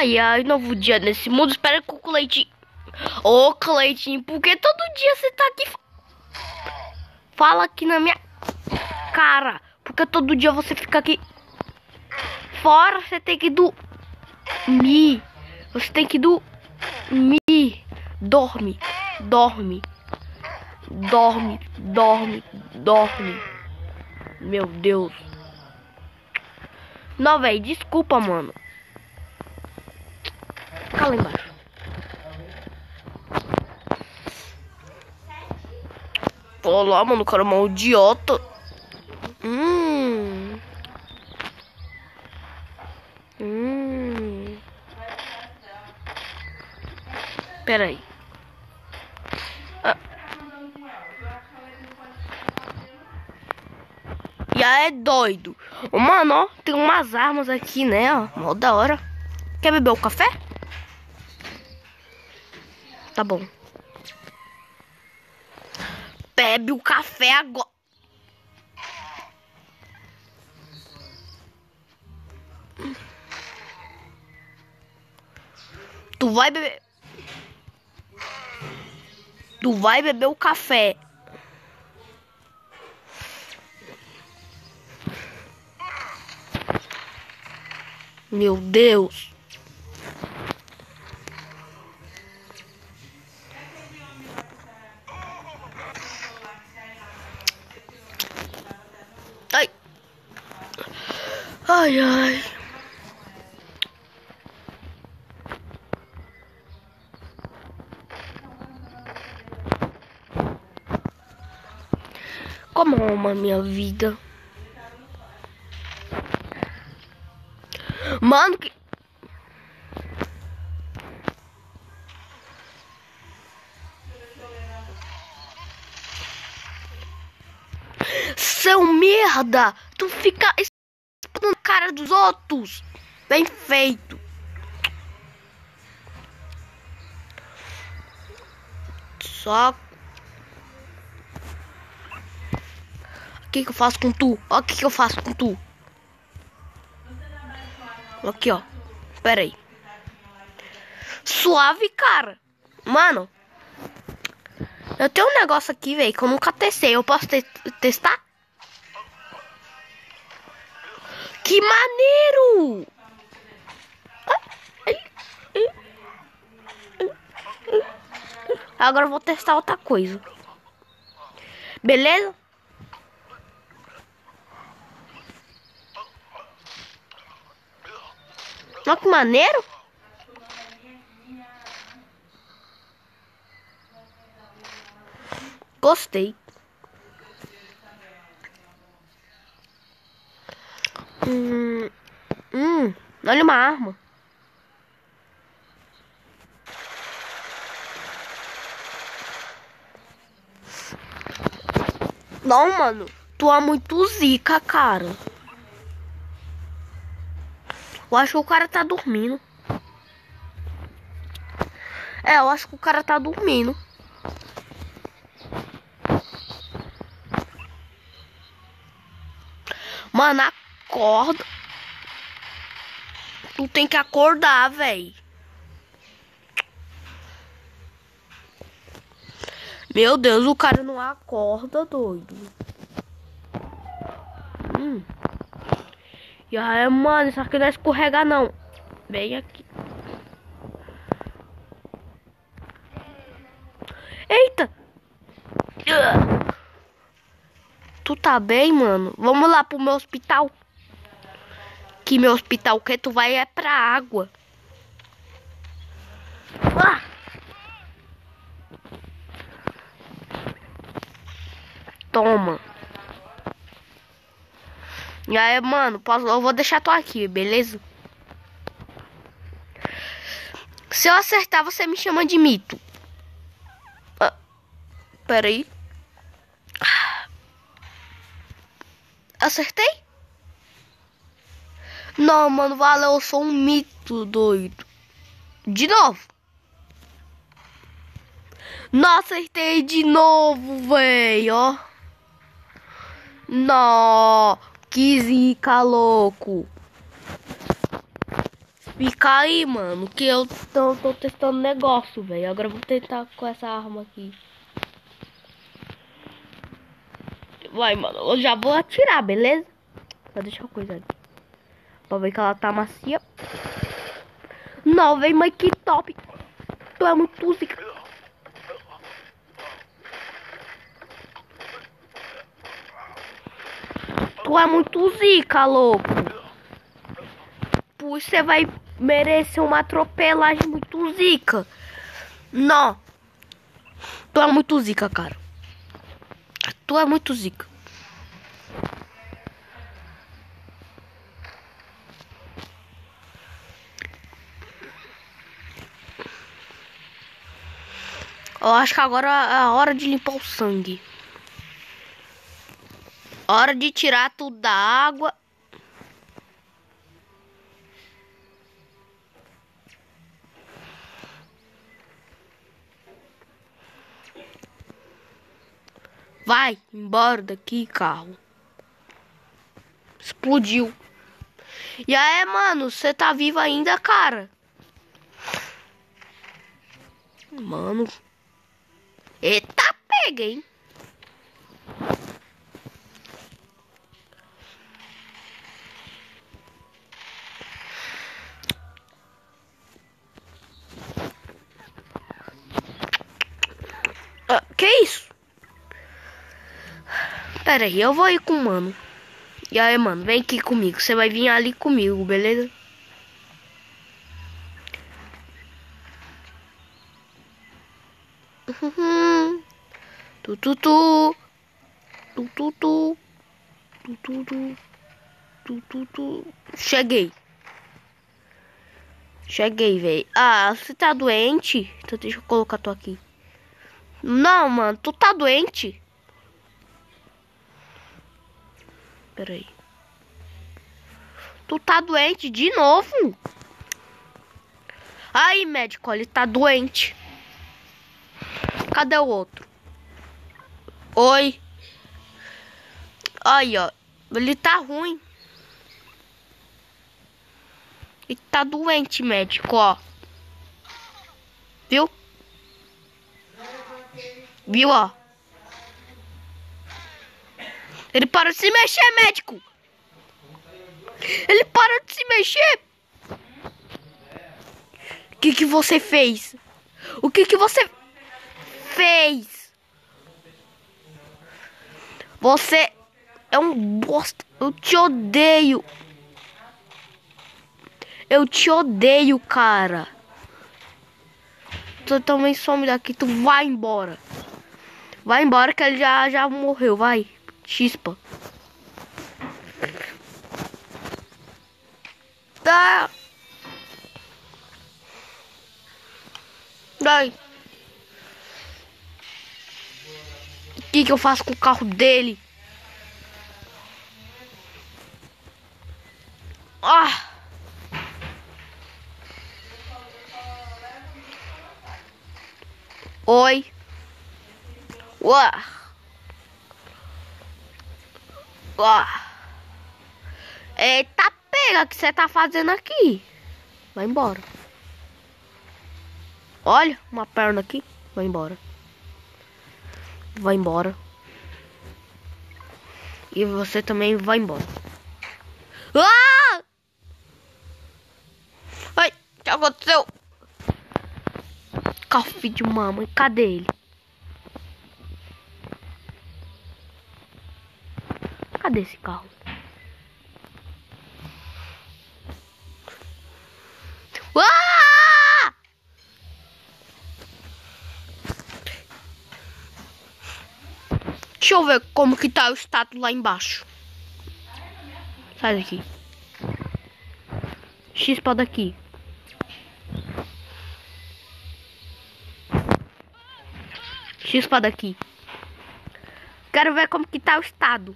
Ai, ai, novo dia nesse mundo. Espera com o Cleitinho. Ô, Cleitinho, por que todo dia você tá aqui? Fala aqui na minha cara. Porque todo dia você fica aqui fora. Você tem que dormir. Você tem que dormir. Dorme, dorme. Dorme, dorme, dorme. Meu Deus. Não, velho, desculpa, mano. Fica lá embaixo. Olá, mano, o cara é um idiota. Pera aí. Já é doido. Ô, mano, ó, tem umas armas aqui, né, ó. Mó da hora. Quer beber o café? Tá bom. Bebe o café agora. Tu vai beber. Tu vai beber o café. Meu Deus. Ai. Ai, ai. Como ama minha vida. Mano, que... Seu merda! Tu fica espantando na cara dos outros. Bem feito. Só... O que eu faço com tu? Ó, o que eu faço com tu? Aqui, ó. Pera aí. Suave, cara. Mano. Eu tenho um negócio aqui, velho, que eu nunca testei. Eu posso testar? Que maneiro! Agora eu vou testar outra coisa. Beleza? Olha que maneiro. Gostei. Olha uma arma. Não, mano. Tu é muito zica, cara. Eu acho que o cara tá dormindo. É, eu acho que o cara tá dormindo. Mano, acorda. Tu tem que acordar, velho. Meu Deus, o cara não acorda, doido. E aí, mano, isso aqui não é escorregar, não. Vem aqui. Eita! Tu tá bem, mano? Vamos lá pro meu hospital. Que meu hospital que tu vai é pra água. Ah! Toma. E aí, mano, eu vou deixar tu aqui, beleza? Se eu acertar, você me chama de mito. Pera aí. Acertei? Não, mano, valeu, eu sou um mito, doido. De novo. Não acertei de novo, velho, ó. Não, que zica, louco. Fica aí, mano, que eu tô testando negócio, velho. Agora eu vou tentar com essa arma aqui. Vai, mano, eu já vou atirar, beleza? Só deixa uma coisa aqui. Pra ver que ela tá macia. Não, vem, mas que top. Tu é muito zica. Tu é muito zica, louco. Puxa, você vai merecer uma atropelagem muito zica. Não. Tu é muito zica, cara. Tu é muito zica. Eu acho que agora é a hora de limpar o sangue. Hora de tirar tudo da água. Vai embora daqui, carro. Explodiu. E aí, mano, você tá vivo ainda, cara? Mano. Eita, pega, hein? Que isso? Pera aí, eu vou ir com o mano. E aí, mano, vem aqui comigo. Você vai vir ali comigo, beleza? Tu, tu, tu. Tu, tu, tu. Tu, tu, tu. Tu, tu, tu. Cheguei. Cheguei, velho. Ah, você tá doente? Então deixa eu colocar tu aqui. Não, mano, tu tá doente? Pera aí. Tu tá doente de novo? Aí, médico, ele tá doente. Cadê o outro? Oi. Aí, ó. Ele tá ruim. Ele tá doente, médico, ó. Viu? Viu, ó? Ele parou de se mexer, médico. Ele parou de se mexer. O que que você fez? O que que você fez? Você é um bosta. Eu te odeio. Eu te odeio, cara. Tu também some daqui. Tu vai embora. Vai embora que ele já morreu. Vai. Chispa. Tá. Daí. O que que eu faço com o carro dele? Ah. Oi. Uá. Uá. Eita, pega, o que você tá fazendo aqui? Vai embora. Olha, uma perna aqui. Vai embora. Vai embora. E você também vai embora. Ah! Ai, o que aconteceu? Carro filho de mamãe, cadê ele? Cadê esse carro? Ah! Deixa eu ver como que tá o status lá embaixo. Sai daqui. Chispa daqui. Chispa daqui. Quero ver como que tá o estado.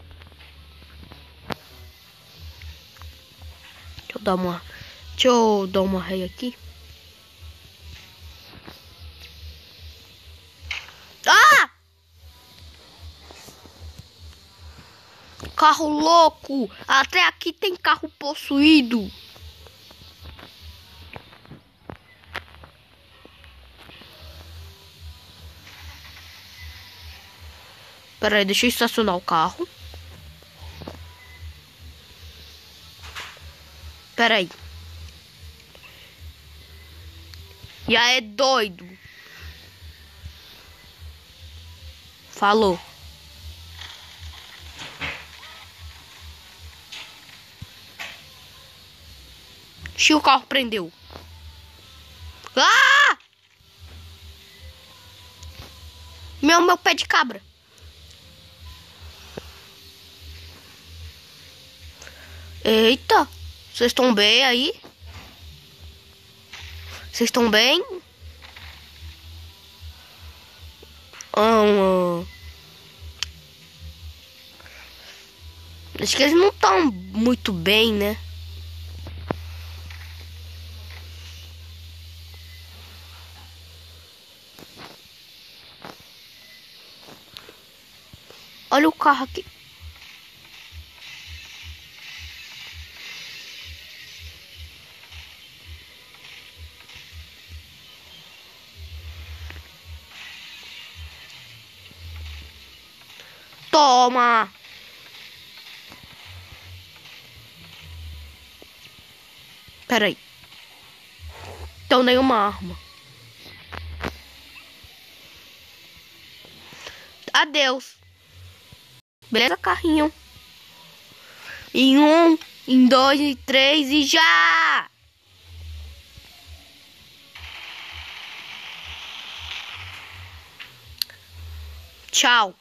Deixa eu dar uma rei aqui. Ah! Carro louco! Até aqui tem carro possuído. Pera aí, deixa eu estacionar o carro. Pera aí. E aí, doido? Falou. Ixi, o carro prendeu. Ah! Meu pé de cabra. Eita. Vocês estão bem aí? Vocês estão bem? Acho que eles não estão muito bem, né? Olha o carro aqui. Toma! Pera aí. Então nenhuma arma. Adeus. Beleza, carrinho? Em 1, em 2, em 3 e já! Tchau.